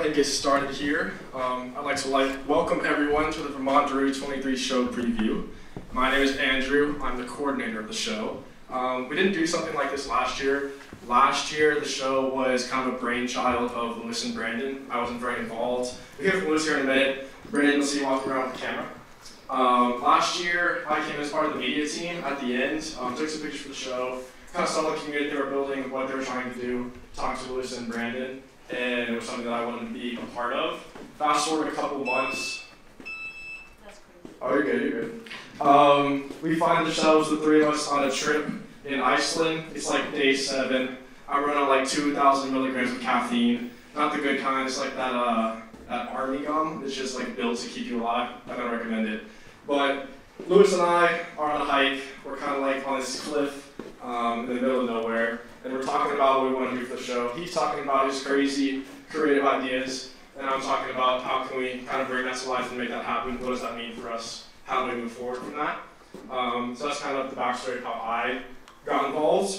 ahead and get started here. I'd like to welcome everyone to the Vêtement De Rue 23 show preview. My name is Andrew. I'm the coordinator of the show. We didn't do something like this last year. Last year, the show was kind of a brainchild of Lewis and Brandon. I wasn't very involved. We'll hear from Lewis here in a minute. Brandon, you'll see you walking around with the camera. Last year, I came as part of the media team at the end, took some pictures for the show, kind of saw the community they were building, what they were trying to do, talked to Lewis and Brandon, and it was something that I wanted to be a part of. Fast forward a couple months. That's crazy. Oh, you're good, you're good. We find ourselves, the three of us, on a trip in Iceland. It's like day 7. I'm running like 2,000 milligrams of caffeine. Not the good kind, it's like that army gum. It's just like built to keep you alive. I don't recommend it. But Lewis and I are on a hike. We're kind of like on this cliff in the middle of nowhere. And we're talking about what we want to do for the show. He's talking about his crazy creative ideas. And I'm talking about how can we kind of bring that to life and make that happen. What does that mean for us? How do we move forward from that? So that's kind of the backstory of how I got involved.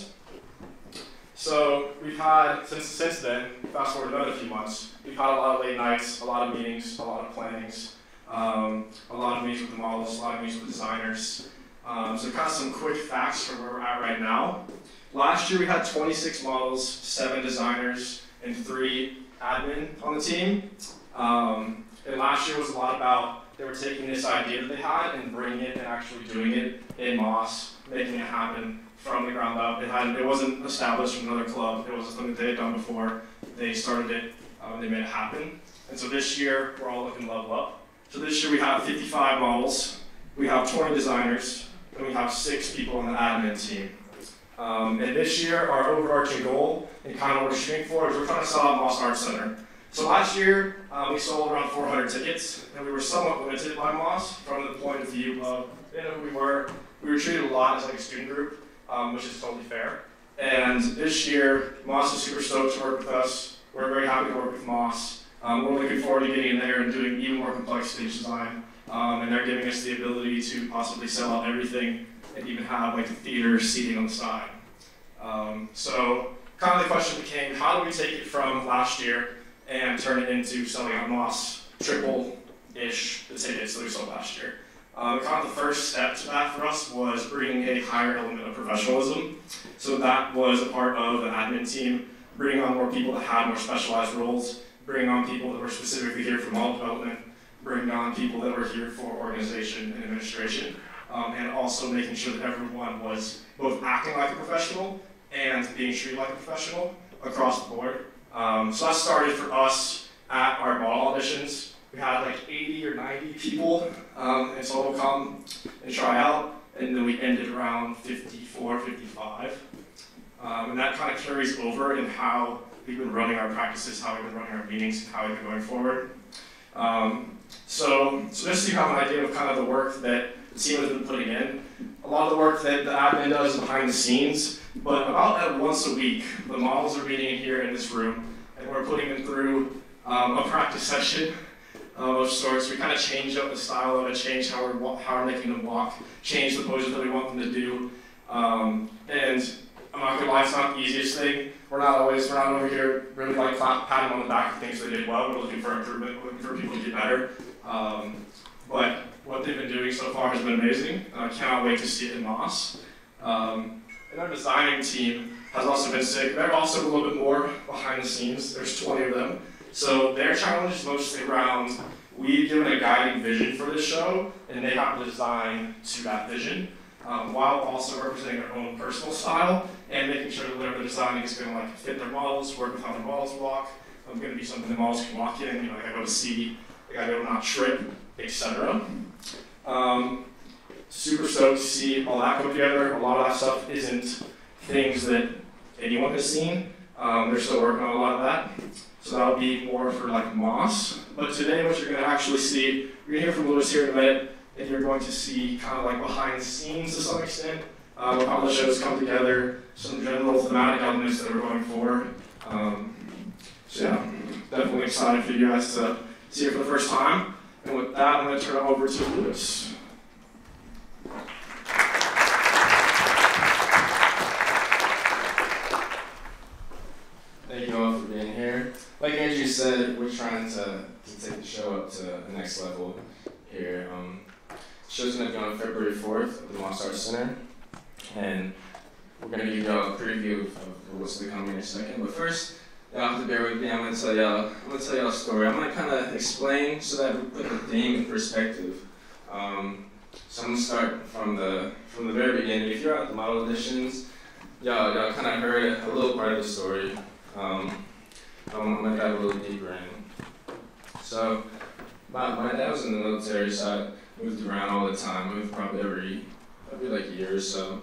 So we've had, since then, fast forward another few months, we've had a lot of late nights, a lot of meetings, a lot of plannings, a lot of meetings with the models, a lot of meetings with designers. So kind of some quick facts from where we're at right now. Last year we had 26 models, 7 designers, and 3 admin on the team. And last year was a lot about, they were taking this idea that they had and bringing it and actually doing it in Moss, making it happen from the ground up. It wasn't established from another club. It wasn't something they had done before. They started it and they made it happen. And so this year, we're all looking to level up. So this year we have 55 models, we have 20 designers, and we have 6 people on the admin team. And this year, our overarching goal and kind of what we're shooting for is we're trying to sell out Moss Arts Center. So last year, we sold around 400 tickets, and we were somewhat limited by Moss from the point of view of, we were treated a lot as like a student group, which is totally fair. And this year, Moss is super stoked to work with us. We're very happy to work with Moss. We're looking forward to getting in there and doing even more complex stage design. And they're giving us the ability to possibly sell out everything and even have like the theater seating on the side. So kind of the question became, how do we take it from last year and turn it into selling out Moss triple-ish the tickets that we sold last year? Kind of the first step to that for us was bringing a higher element of professionalism. So that was a part of an admin team, bringing on more people that had more specialized roles, bringing on people that were specifically here for model development, bringing on people that were here for organization and administration, and also making sure that everyone was both acting like a professional and being treated like a professional across the board. So that started for us at our model auditions. We had like 80 or 90 people in total come and try out, and then we ended around 54, 55. And that kind of carries over in how we've been running our practices, how we've been running our meetings, and how we've been going forward. So just so you have an idea of kind of the work that the team has been putting in, a lot of the work that the admin does is behind the scenes, but about once a week, the models are meeting in here in this room, and we're putting them through a practice session of sorts. We kind of change up the style of it, change how we're making them walk, change the poses that we want them to do. And I'm not gonna lie, it's not the easiest thing. We're not over here really like patting on the back of things they did well. We're looking for improvement, we're looking for people to get better. But what they've been doing so far has been amazing. I cannot wait to see it in Moss. And our designing team has also been sick. They're also a little bit more behind the scenes. There's 20 of them. So their challenge is mostly around, we've given a guiding vision for this show, and they have to design to that vision, while also representing their own personal style and making sure that whatever they're designing is going to like fit their models, work with how their models walk. It's going to be something the models can walk in. They gotta go to see, they gotta go not trip, etc. Super stoked to see all that come together. A lot of that stuff isn't things that anyone has seen. They're still working on a lot of that. So that'll be more for like Moss. But today what you're going to actually see, you're going to hear from Lewis here in a minute, and you're going to see kind of like behind the scenes to some extent, how the shows come together, some general thematic elements that we're going for. So yeah, definitely excited for you guys to see it for the first time. And with that, I'm going to turn it over to Lewis. Thank you all for being here. here. Like Andrew said, we're trying to take the show up to the next level here. The show's going to be on February 4th at the Moss Arts Center, and we're going to give y'all a preview of what's to come in a second. But first, y'all have to bear with me. I'm going to tell y'all a story. I'm going to kind of explain so that we put the theme in perspective. So I'm going to start from the very beginning. If you're at the model auditions, y'all kind of heard a little part of the story. I'm going to dive a little deeper in. So my dad was in the military, so I moved around all the time. I moved probably every like a year or so.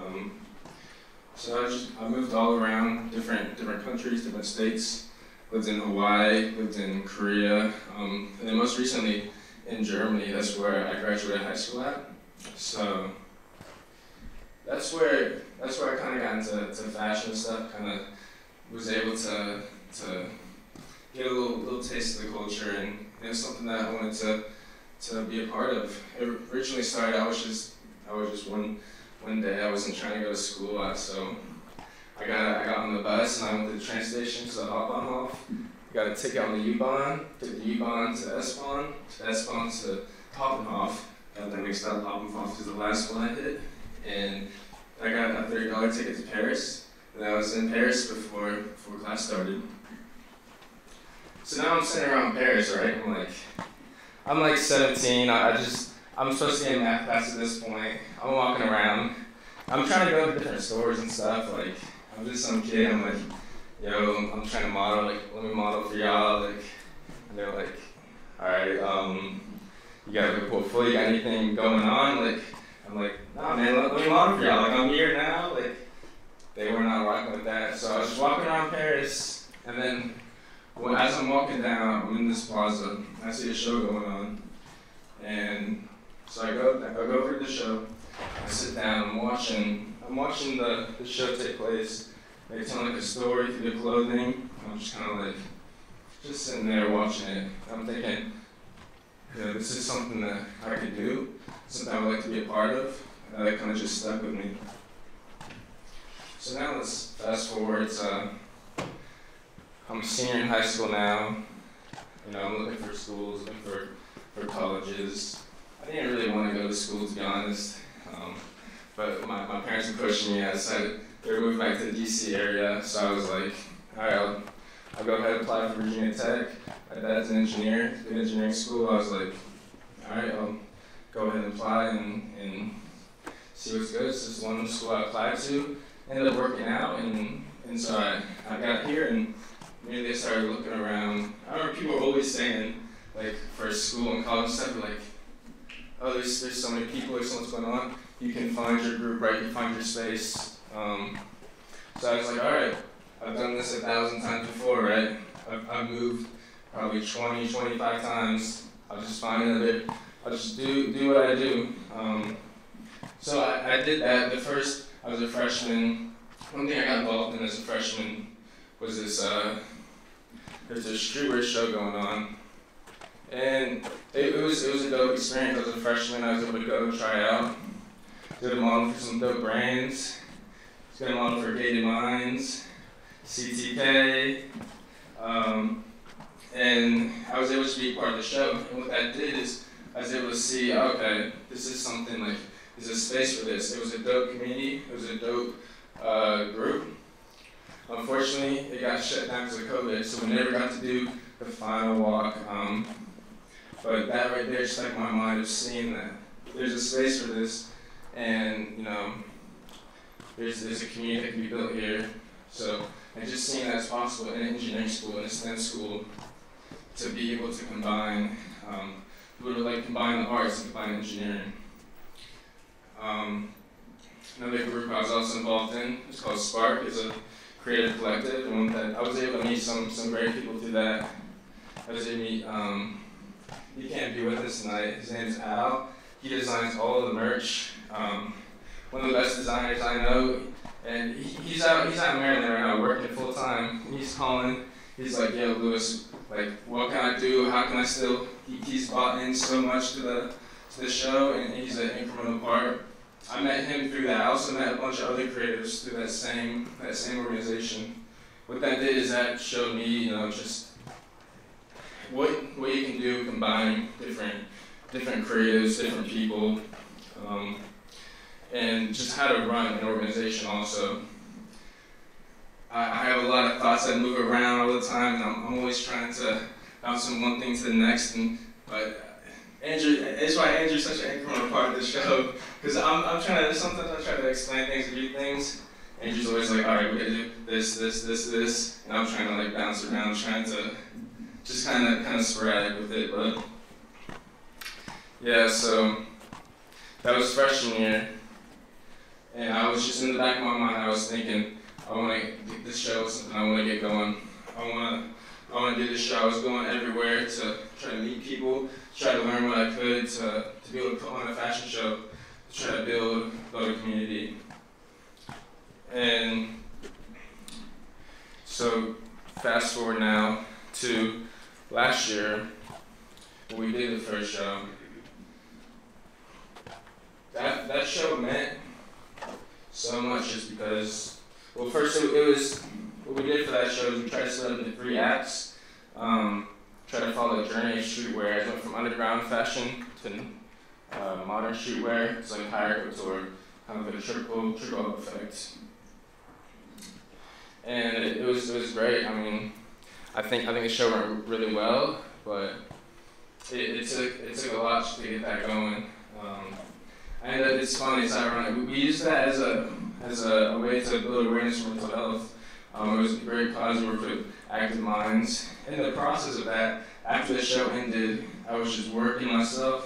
So I moved all around different countries, different states. Lived in Hawaii, lived in Korea, and then most recently in Germany. That's where I graduated high school at. So that's where I kind of got into fashion stuff. Kind of was able to get a little taste of the culture, and it was something that I wanted to be a part of. It originally started. I was just one day I wasn't trying to go to school, so I got on the bus and I went to the train station to the hop-on-off. Got a ticket on the U-Bahn, took the U-Bahn to S-Bahn, to Hop-and-Hoff. Got that mixed up. Hop-and-Hoff was the last one I hit, and I got a $30 ticket to Paris. And I was in Paris before class started. So now I'm sitting around Paris, right? I'm like 17. I'm supposed to be in math class at this point. I'm walking around. I'm trying to go to different stores and stuff. Like, I'm just some kid. I'm like, yo, I'm trying to model. Like, let me model for y'all. Like, and they're like, all right, you got like a portfolio? You got anything going on? Like, I'm like, nah, man, let me model for y'all. Like, I'm here now. Like, they were not rocking with that. So I was just walking around Paris, and then as I'm walking down, I'm in this plaza. I see a show going on, and so I go over to the show. I sit down. I'm watching the show take place. They tell like a story through the clothing. I'm just kind of like just sitting there watching it. I'm thinking, this is something that I could do, something I would like to be a part of. That kind of just stuck with me. So now let's fast forward. I'm a senior in high school now. I'm looking for schools, looking for colleges. I didn't really want to go to school, to be honest. But my parents were pushing me. I decided they were moving back to the DC area, so I was like, all right, I'll go ahead and apply for Virginia Tech. My dad's an engineer, did engineering school. I was like, all right, I'll go ahead and apply and see what's good. So this one school I applied to ended up working out, and so I got here and immediately I started looking around. I remember people were always saying, like, for school and college stuff, like, oh, there's so many people, there's so much going on. You can find your group, right? You can find your space. So I was like, all right, I've done this 1,000 times before, right? I've moved probably 20, 25 times. I'll just find another, I'll just do what I do. So I did that. I was a freshman. One thing I got involved in as a freshman was there's a streetwear show going on. And it was a dope experience. As a freshman, I was able to go try it out. Did a model for some dope brands. Did a model for Gated Minds, CTK, and I was able to be part of the show. And what that did is I was able to see, okay, this is something like, there's a space for this. It was a dope community. It was a dope group. Unfortunately, it got shut down because of COVID, so we never got to do the final walk. But that right there stuck in my mind of seeing that there's a space for this, and there's a community that can be built here. So, and just seeing that it's possible in an engineering school, in a STEM school, to be able to combine, combine the arts and combine engineering. Another group I was also involved in is called Spark. It's a creative collective, and that I was able to meet some great people through that. I was able to meet, he can't be with us tonight. His name is Al. He designs all of the merch. One of the best designers I know, and he's out in Maryland right now working full time. He's calling. He's like, yo, Lewis, like, what can I do? How can I still? He's bought in so much to the show, and he's an incremental part. I met him through that. I also met a bunch of other creatives through that same organization, what that did is that showed me, you know, just what you can do combining different creatives, different people, and just how to run an organization also. I have a lot of thoughts that move around all the time, and I'm always trying to bounce from one thing to the next. But Andrew, it's why Andrew's such an integral part of the show, because sometimes I try to explain things or do things. Andrew's always like, all right, we gotta do this, and I'm trying to like bounce around, trying to just kind of sporadic with it. But yeah, so that was freshman year, and I was just in the back of my mind, I was thinking, I want to get this show something I want to get going. I want to do this show. I was going everywhere to try to meet people, try to learn what I could to be able to put on a fashion show, to try to build a community. And so fast forward now to last year, when we did the first show. That show meant so much just because, well, first it was, what we did for that show is we tried to split up into 3 acts, try to follow the journey of streetwear. It went from underground fashion to modern streetwear. It's like higher couture, kind of a triple effect. And it was great. I mean, I think the show went really well, but it took a lot to get that going. And it's funny, it's ironic. We used that as a way to build awareness for mental health. It was very positive work with Active Minds. In the process of that, after the show ended, I was just working myself.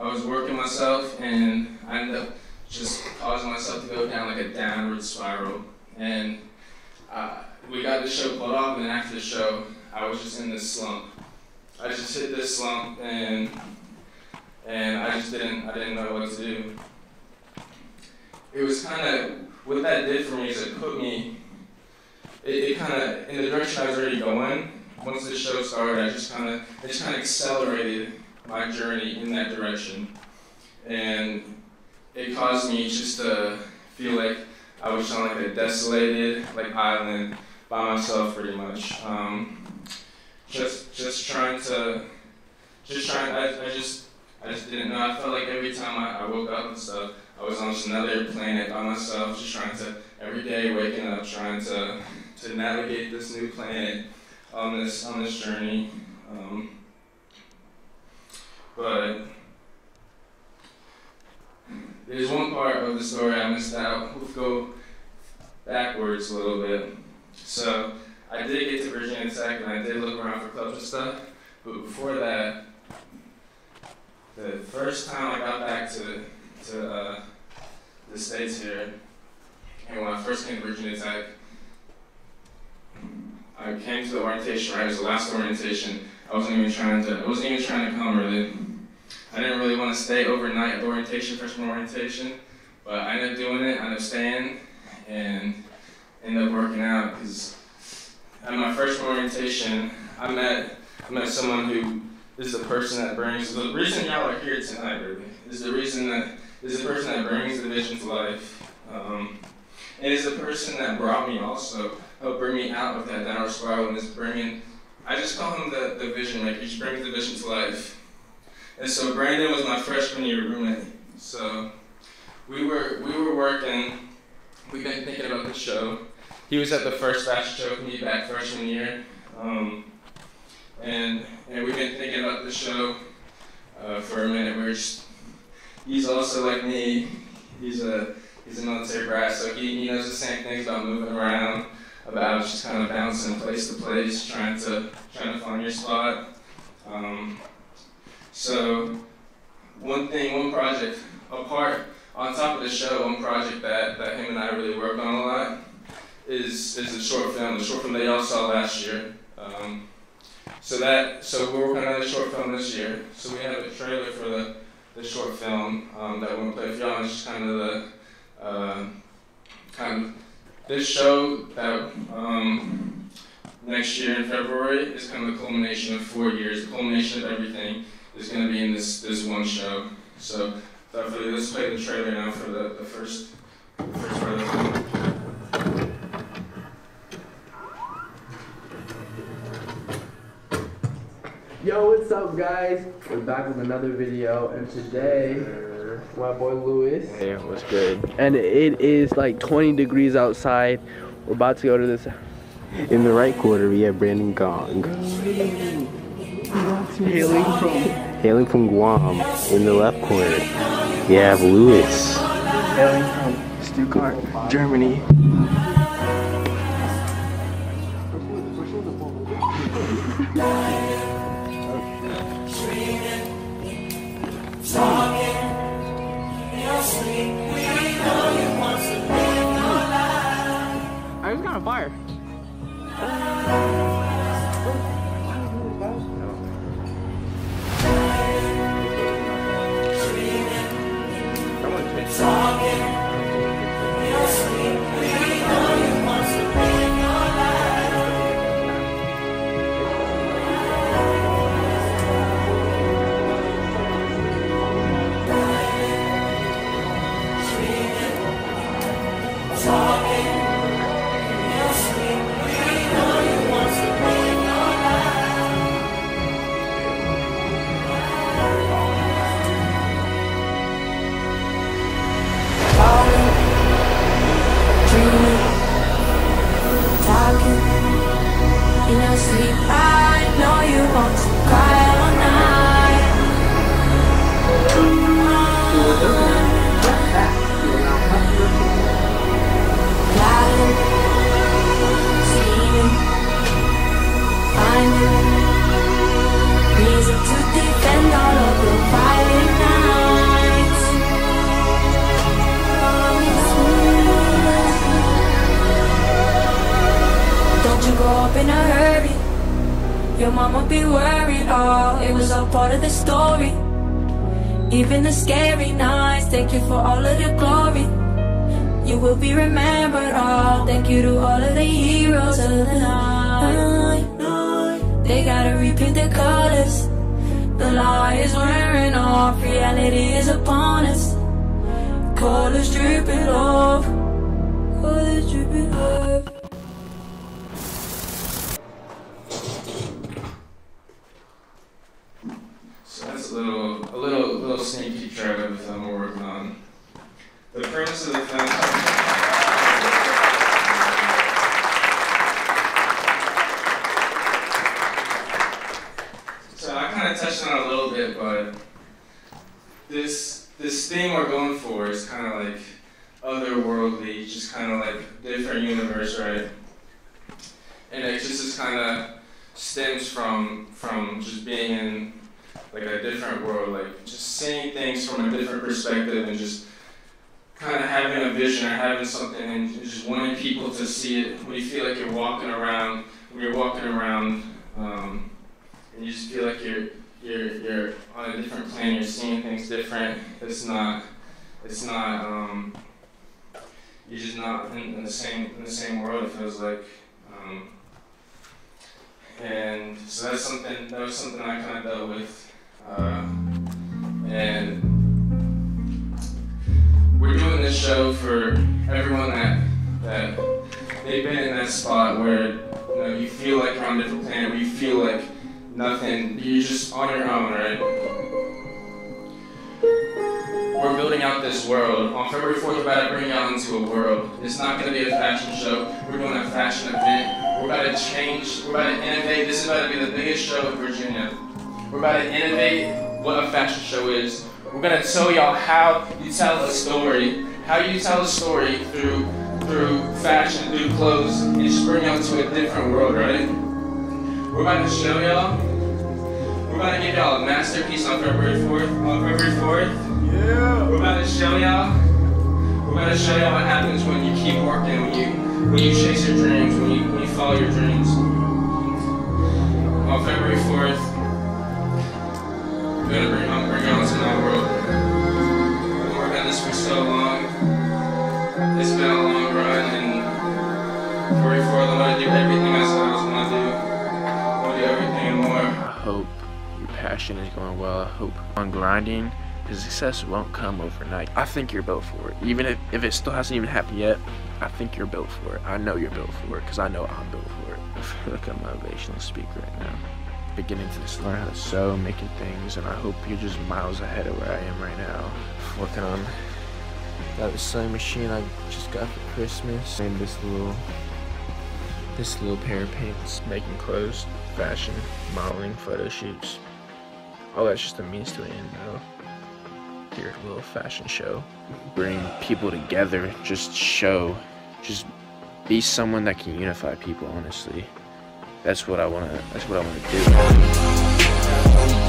And I ended up just causing myself to go down like a downward spiral. And we got the show pulled off, and then after the show, I was just in this slump. I just hit this slump, and I didn't know what to do. It was kind of, what that did for me is it put me, it kind of, in the direction I was already going. Once the show started, it just kind of accelerated my journey in that direction. And it caused me just to feel like I was on like a desolated like island by myself pretty much. I just didn't know. I felt like every time I woke up and stuff, I was on just another planet by myself, just trying to, every day waking up, trying to navigate this new planet on this journey. But there's one part of the story I missed out. We'll go backwards a little bit. So I did get to Virginia Tech, and I did look around for clubs and stuff. But before that, the first time I got back to the States here, and when I first came to Virginia Tech, I came to the orientation, right? It was the last orientation. I wasn't even trying to come really. I didn't really want to stay overnight at the orientation, freshman orientation, but I ended up doing it. I ended up staying and ended up working out because at my freshman orientation, I met someone who is the person that brings, the reason y'all are here tonight really, is the person that brings the vision to life. And is the person that brought me also, helped bring me out of that downward spiral and is bringing, I just call him the vision maker. He brings the vision to life. And so Brandon was my freshman year roommate. So we were working, we've been thinking about the show. He was at the first fashion show with me back freshman year. And we've been thinking about the show for a minute. He's also like me, he's a military brat, so he knows the same things about moving around, about just kind of bouncing place to place, trying to find your spot. So one project, on top of the show, one project that him and I really worked on a lot is the short film that y'all saw last year. So we're working on the short film this year. So we have a trailer for the short film that we're gonna play for y'all. It's just kind of this show that next year in February is kind of the culmination of 4 years. The culmination of everything is going to be in this one show. So let's play the trailer now for the first part of the film. Yo, what's up, guys? We're back with another video, and today, my boy Louis. Hey, what's good? And it is like 20 degrees outside. We're about to go to this. In the right corner, we have Brandon Gong. Hailing from Guam. In the left corner, we have Louis. Hailing from Stuttgart, Germany. I was kind of fire. Your mama be worried, oh, it was all part of the story. Even the scary nights, thank you for all of the glory. You will be remembered, oh, thank you to all of the heroes of the night. They gotta repaint their colors. The lie is wearing off, reality is upon us. Colors dripping off, colors dripping off. So that's a little sneak peek trailer of the film we're working on. The premise of the film. So I kind of touched on it a little bit, but this theme we're going for is kind of like otherworldly, just kind of like different universe, right? And it just kind of stems from just being in like a different world, like just seeing things from a different perspective and just kind of having a vision or having something and just wanting people to see it. When you feel like you're walking around, and you just feel like you're on a different plane, you're seeing things different. You're just not in the same world, it feels like. And so that was something I kind of dealt with. And we're doing this show for everyone that they've been in that spot where you feel like you're on a different planet, where you feel like nothing, you're just on your own, right? We're building out this world. On February 4th, we're about to bring y'all into a world. It's not going to be a fashion show. We're doing a fashion event. We're about to change. We're about to innovate. This is about to be the biggest show in Virginia. We're about to innovate what a fashion show is. We're going to tell y'all how you tell a story. How you tell a story through fashion, through clothes, and just bring y'all to a different world, right? We're about to show y'all. We're about to give y'all a masterpiece on February 4th. Yeah. We're about to show y'all. We're about to show y'all what happens when you keep working, when you chase your dreams, when you follow your dreams. On February 4th, we're gonna bring y'all into my world. We've been working on this for so long. It's been a long run, and February 4th, I'm gonna do everything I said I was gonna do. I'm gonna do everything and more. I hope your passion is going well. I hope on grinding, because success won't come overnight. I think you're built for it. Even if it still hasn't even happened yet, I think you're built for it. I know you're built for it, because I know I'm built for it. I feel like a motivational speaker right now. beginning to just learn how to sew, making things, and I hope you're just miles ahead of where I am right now. Working on that sewing machine I just got for Christmas, and this little pair of pants, making clothes, fashion, modeling, photo shoots. All that's just a means to an end though. Here's a little fashion show. Bring people together, just be someone that can unify people, honestly. That's what I wanna do.